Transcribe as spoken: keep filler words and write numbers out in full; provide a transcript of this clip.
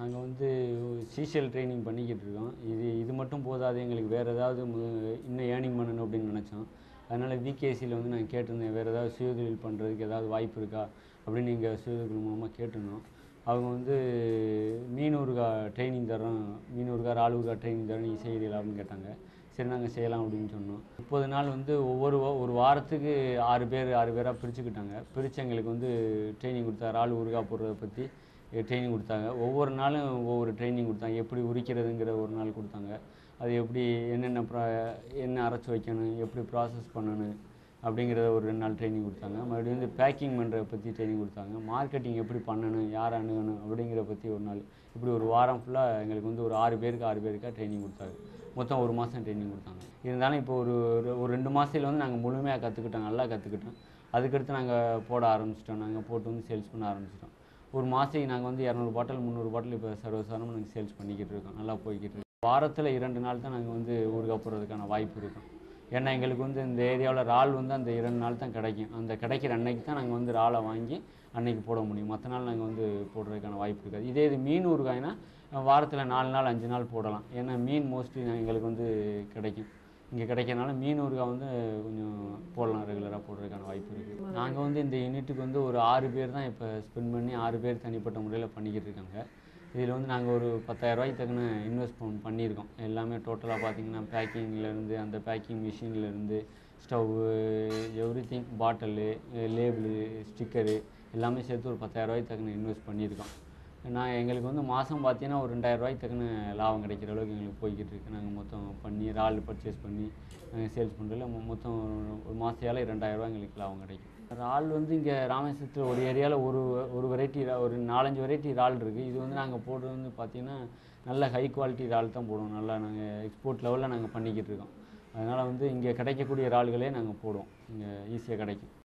நாங்கள் வந்து சீஷியல் ட்ரைனிங் பண்ணிக்கிட்டு இருக்கோம். இது இது மட்டும் போதாது, எங்களுக்கு வேறு ஏதாவது இன்னும் ஏர்னிங் பண்ணணும் அப்படின்னு நினச்சோம். அதனால் விகேசியில் வந்து நான் கேட்டிருந்தேன், வேறு ஏதாவது சுயதொழில் பண்ணுறதுக்கு ஏதாவது வாய்ப்பு இருக்கா அப்படின்னு நீங்கள் சுயதொழில் மூலமாக கேட்டிருந்தோம். அவங்க வந்து மீன் ஊறுகாய் ட்ரைனிங் தரோம், மீன் ஊறுகாய் இறால் ஊறுகாய் ட்ரைனிங் தரோம், நீங்கள் செய்கிறீங்களா அப்படின்னு கேட்டாங்க. சரி நாங்கள் செய்யலாம் அப்படின்னு சொன்னோம். முப்பது நாள் வந்து ஒவ்வொரு ஒரு வாரத்துக்கு ஆறு பேர் ஆறு பேராக பிரிச்சுக்கிட்டாங்க. பிரித்து எங்களுக்கு வந்து ட்ரைனிங் கொடுத்தாங்க. இறால் ஊறுகாய் போடுறதை பற்றி ட்ரைனிங் கொடுத்தாங்க. ஒவ்வொரு நாளும் ஒவ்வொரு ட்ரைனிங் கொடுத்தாங்க. எப்படி உரிக்கிறதுங்கிற ஒரு நாள் கொடுத்தாங்க. அது எப்படி என்னென்ன ப்ரா என்ன அரைச்சி வைக்கணும், எப்படி ப்ராசஸ் பண்ணணும் அப்படிங்கிறத ஒரு ரெண்டு நாள் ட்ரைனிங் கொடுத்தாங்க. மறுபடியும் வந்து பேக்கிங் பண்ணுறத பற்றி ட்ரைனிங் கொடுத்தாங்க. மார்க்கெட்டிங் எப்படி பண்ணணும், யார் அணுகணும் அப்படிங்கிற பற்றி ஒரு நாள். இப்படி ஒரு வாரம் ஃபுல்லாக எங்களுக்கு வந்து ஒரு ஆறு பேருக்கு ஆறு பேருக்காக ட்ரைனிங் கொடுத்தாங்க. மொத்தம் ஒரு மாதம் ட்ரைனிங் கொடுத்தாங்க. இருந்தாலும் இப்போ ஒரு ஒரு ரெண்டு மாதத்தில் வந்து நாங்கள் முழுமையாக கற்றுக்கிட்டோம், நல்லா கற்றுக்கிட்டோம். அதுக்கடுத்து நாங்கள் போட ஆரம்பிச்சிட்டோம். நாங்கள் போட்டு வந்து சேல்ஸ் பண்ண ஆரம்பிச்சிட்டோம். ஒரு மாதத்துக்கு நாங்கள் வந்து இரநூறு பாட்டில் முந்நூறு பாட்டில் இப்போ சர்வசாதாரணமாக நாங்கள் சேல்ஸ் பண்ணிக்கிட்டு இருக்கோம். நல்லா போய்கிட்டு இருக்கோம். வாரத்தில் இரண்டு நாள் தான் நாங்கள் வந்து ஊறுகாய் போடுறதுக்கான வாய்ப்பு இருக்கும். ஏன்னா எங்களுக்கு வந்து இந்த ஏரியாவில் இறால் வந்து அந்த இரண்டு நாள் தான் கிடைக்கும். அந்த கிடைக்கிற அன்னைக்கு தான் நாங்கள் வந்து இறாலை வாங்கி அன்னைக்கு போட முடியும். மற்ற நாள் நாங்கள் வந்து போடுறதுக்கான வாய்ப்பு இருக்காது. இதே இது மீன் ஊறுகாய்னா வாரத்தில் நாலு நாள் அஞ்சு நாள் போடலாம். ஏன்னா மீன் மோஸ்ட்லி எங்களுக்கு வந்து கிடைக்கும். இங்கே கிடைக்கிறனால மீன் ஊறுகாய் வந்து கொஞ்சம் போடலாம், ரெகுலராக போடுறதுக்கான வாய்ப்பு இருக்குது. நாங்கள் வந்து இந்த யூனிட்டுக்கு வந்து ஒரு ஆறு பேர் தான் இப்போ ஸ்பெண்ட் பண்ணி ஆறு பேர் தனிப்பட்ட முறையில் பண்ணிக்கிட்டு இருக்காங்க. இதில் வந்து நாங்கள் ஒரு பத்தாயிரரூவாய்க்கு தக்கன இன்வெஸ்ட்மெண்ட் பண்ணியிருக்கோம். எல்லாமே டோட்டலாக பார்த்திங்கன்னா பேக்கிங்லேருந்து, அந்த பேக்கிங் மிஷின்லேருந்து, stove, every thing, bottle, label, sticker எல்லாமே சேர்த்து ஒரு பத்தாயிரரூவாய்க்கு தக்கன இன்வெஸ்ட் பண்ணியிருக்கோம். நான் எங்களுக்கு வந்து மாதம் பார்த்தீங்கன்னா ஒரு ரெண்டாயிரரூவாய்க்கு தக்கன லாபம் கிடைக்கிற அளவுக்கு எங்களுக்கு போய்கிட்டு இருக்குது. நாங்கள் மொத்தம் பண்ணி இறால் பர்ச்சேஸ் பண்ணி நாங்கள் சேல்ஸ் பண்ணுறதுல மொத்தம் ஒரு மாதத்தால் ரெண்டாயிரரூவா எங்களுக்கு லாபம் கிடைக்கும். இறால் வந்து இங்கே ராமேஸ்வரத்தில் ஒரு ஏரியாவில் ஒரு ஒரு வெரைட்டி ஒரு நாலஞ்சு வெரைட்டி இறால் இருக்குது. இது வந்து நாங்கள் போடுறது வந்து பார்த்திங்கன்னா நல்ல ஹை குவாலிட்டி இறால் தான் போடுவோம். நல்லா நாங்கள் எக்ஸ்போர்ட் லெவலில் நாங்கள் பண்ணிக்கிட்டு இருக்கோம். அதனால் வந்து இங்கே கிடைக்கக்கூடிய இறால்களே நாங்கள் போடுவோம். இங்கே ஈஸியாக கிடைக்கும்.